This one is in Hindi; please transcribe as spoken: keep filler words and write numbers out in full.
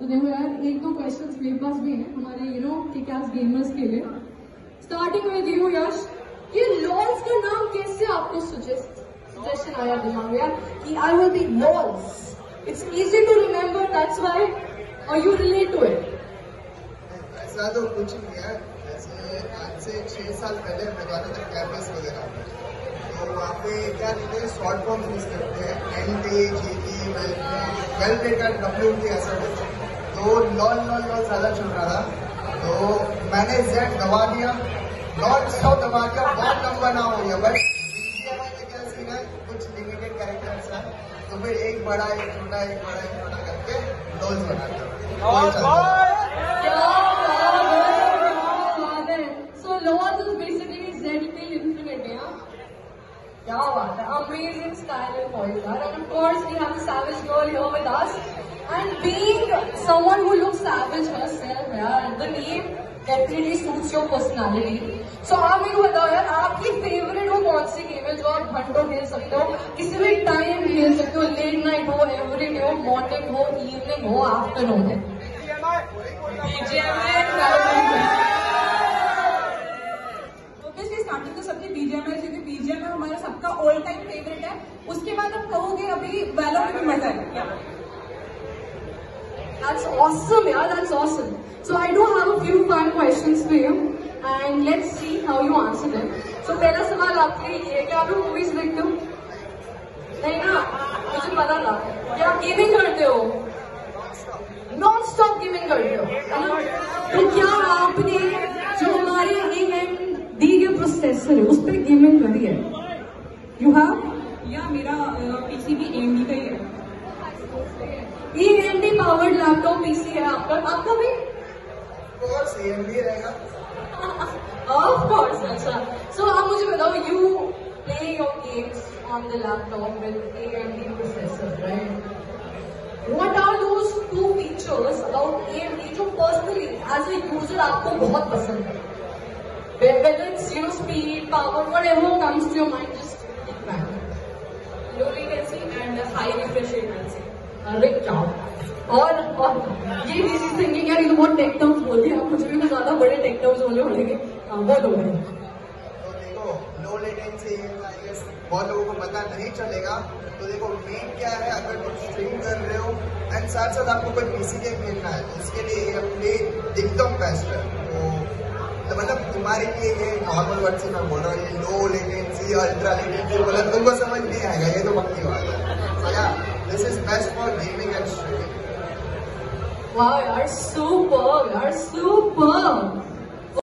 तो देखो यार, एक दो क्वेश्चंस मेरे पास भी हैं हमारे you know kick ass gamers के लिए। स्टार्टिंग विद यू यश, ये लॉल्स का नाम कैसे आपको सजेशन आया दिमाग में यार कि I will be lols, it's easy to remember, that's why, और यू रिलेट टू इट? ऐसा तो कुछ नहीं है, जैसे आज से छह साल पहले मैं जाता था कैंपस वगैरह में, तो वहाँ पे क्या कहते हैं शॉर्ट फॉर्म यूज करते हैं, N T G T well taker W T ऐसा कुछ, तो लॉल लॉल लॉल ज्यादा चल रहा था, तो मैंने जेड दबा दिया, लॉल सौ दबा दिया, बहुत लंबा नाम हो गया। बट बीजीएमआई में क्या सीन है, कुछ लिमिटेड कैरेक्टर्स है, तो फिर एक बड़ा एक छोटा एक बड़ा एक छोटा करके लॉल्स बना दिया। So lolls is basically Z till infinity, yeah? क्या बात है, amazing style and voice, and of course we have a savage girl here with us, and being someone who looks savage herself, yeah, the name definitely suits your personality. So आप मेरे को बताओ यार, आपकी फेवरेट वो कौन सी गेम है जो आप घंटों खेल सकते हो, किसी भी टाइम खेल सकते हो, लेट नाइट हो, एवरी डे हो, मॉर्निंग हो, इवनिंग हो, आफ्टरनून हो? ऑब्वियसली स्टार्टिंग तो सबकी बीजीएमआई, क्योंकि बीजीएमआई हमारा सबका ऑल टाइम फेवरेट है। उसके बाद आप कहोगे अभी वैलो में भी मजा है। That's awesome, yeah, that's awesome. So I do have a few fun questions for you, and let's see how you answer them. So पहला सवाल आपके लिए ये है कि आप लोग मूवीज देखते हो? नहीं ना, मुझे पता था। क्या आप गेमिंग करते हो? नॉन स्टॉप गेमिंग करते हो, है ना? तो क्या आपने जो हमारे ए एम डी के प्रोसेसर है उस पर गेमिंग करी है? You have? या मेरा पीसी भी एएमडी का ही है। A M D powered laptop PC है आपका, आपका भी? ऑफ कोर्स एएमडी रहेगा। ऑफ कोर्स, अच्छा। सो आप मुझे बताओ, you play your games on the laptop with A M D processor, right? What are those two features about A M D जो personally as a user आपको बहुत पसंद है? Whether it's you know speed, power, whatever comes to your mind, just think back. Low latency and high refresh rate. अरे क्या और और ये मेरी थिंकिंग यार, ये तो बहुत टेक टर्म्स बोल दिया, मुझे भी ज्यादा बड़े टेक टर्म्स बोलने पड़ेंगे। हाँ बोलो भाई। तो देखो लो लेटेंसी बहुत लोगों को पता नहीं चलेगा, तो देखो मेन क्या है, अगर तुम स्ट्रीम कर रहे हो एंड साथ साथ आपको कोई पीसी गेम खेलना है तो उसके लिए ये अपने एकदम बेस्ट है। तो, तो मतलब तुम्हारे लिए ये नॉर्मल वर्ड से मैं बोल रहा हूँ, ये लो लेटेंसी अल्ट्रा लेटेंसी बोला तुमको समझ नहीं आएगा, ये तो पक्की बात है। तो या this is best for gaming and streaming. वाह यार, सुपर यार, सुपर।